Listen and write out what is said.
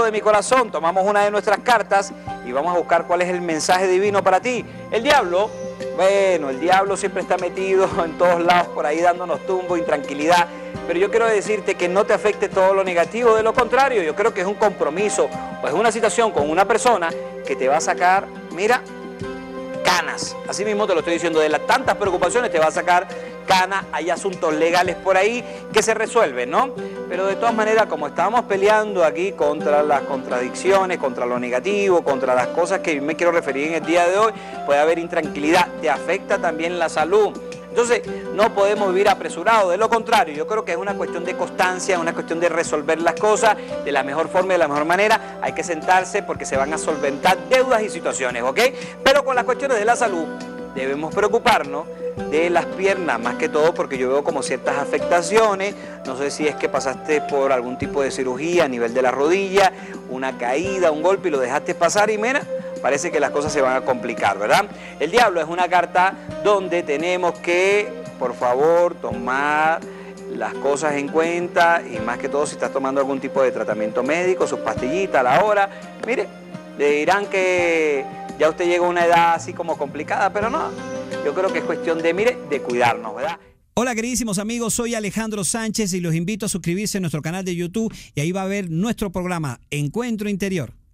de mi corazón, tomamos una de nuestras cartas y vamos a buscar cuál es el mensaje divino para ti. El diablo, bueno, el diablo siempre está metido en todos lados por ahí dándonos tumbo, intranquilidad, pero yo quiero decirte que no te afecte todo lo negativo, de lo contrario, yo creo que es un compromiso o es una situación con una persona que te va a sacar, mira, canas. Así mismo te lo estoy diciendo, de las tantas preocupaciones te va a sacar canas. Hay asuntos legales por ahí que se resuelven, ¿no? Pero de todas maneras, como estamos peleando aquí contra las contradicciones, contra lo negativo, contra las cosas que me quiero referir en el día de hoy, puede haber intranquilidad, te afecta también la salud. Entonces, no podemos vivir apresurados, de lo contrario, yo creo que es una cuestión de constancia, una cuestión de resolver las cosas de la mejor forma y de la mejor manera. Hay que sentarse porque se van a solventar deudas y situaciones, ¿ok? Pero con las cuestiones de la salud debemos preocuparnos de las piernas, más que todo porque yo veo como ciertas afectaciones. No sé si es que pasaste por algún tipo de cirugía a nivel de la rodilla, una caída, un golpe y lo dejaste pasar y mira, parece que las cosas se van a complicar, ¿verdad? El diablo es una carta donde tenemos que, por favor, tomar las cosas en cuenta y más que todo si estás tomando algún tipo de tratamiento médico, sus pastillitas a la hora. Mire, le dirán que ya usted llega a una edad así como complicada, pero no, yo creo que es cuestión de, mire, de cuidarnos, ¿verdad? Hola queridísimos amigos, soy Alejandro Sánchez y los invito a suscribirse a nuestro canal de YouTube y ahí va a ver nuestro programa Encuentro Interior.